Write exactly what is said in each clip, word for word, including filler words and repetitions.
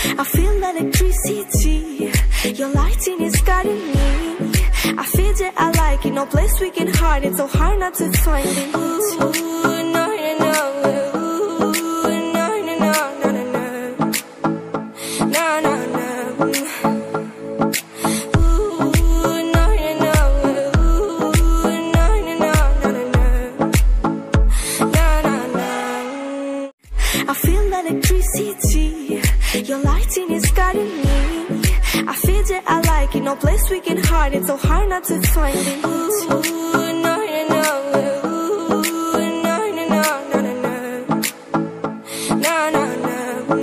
I feel electricity. Your lighting is guiding me. I feel that I like it. No place we can hide it. So hard not to find it. Ooh, no, no, no. Ooh, no, no, no, no, no, no. No, no, no. Ooh, no, no, no. Ooh, no, no, no, no, no, no. No, no, no. I feel electricity. Your lighting is guiding me. I feel that I like it. No place we can hide it. So hard not to find it. Ooh, no, no, no. Ooh, no, no, no, no, no, no. No, no, no.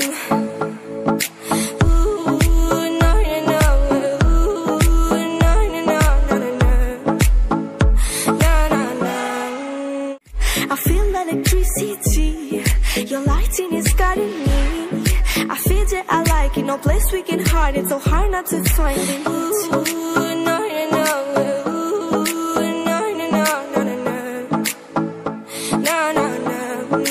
Ooh, no, no, no. Ooh, no, no, no, no, no, no. No, no, no. I feel electricity. Your lighting is guiding me. I feel that I like it. No place we can hide it. So hard not to find it. Ooh, no, no, no. Ooh, no, no, no, no, no, no. No, no, no.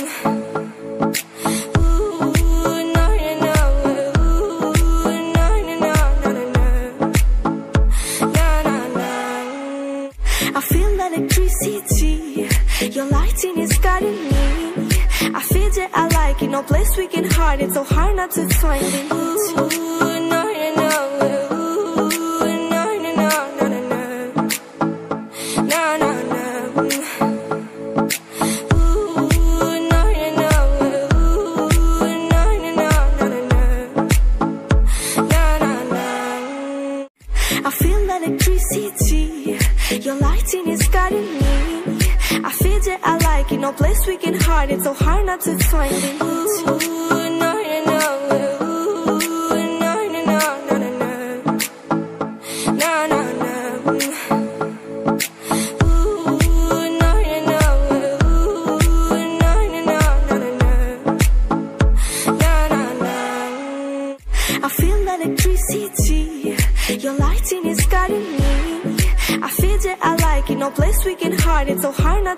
Ooh, no, no, no. Ooh, no, no, no, no, no, no. No, no, no. I feel electricity. Your lighting is guiding me. I feel that I like it. No place we can hide it. So hard not to find it. Ooh, no, no, no. Ooh, no, no, no, no, no, no. No, no, no. Ooh, no, no, no. Ooh, no, no, no, no, no, no. No, no, no. I feel electricity. Your lighting is guiding me. I feel that I like it. No place we can hide it. So hard not to find it. Ooh, no, no, no. Ooh, no, no, no, no, no, no. No, no, no. Ooh, no, no, no. Ooh, no, no, no, no, no, no. No, no, no. I feel electricity. Your lighting is guiding me. I feel that I like it. No place we can hide it. So hard not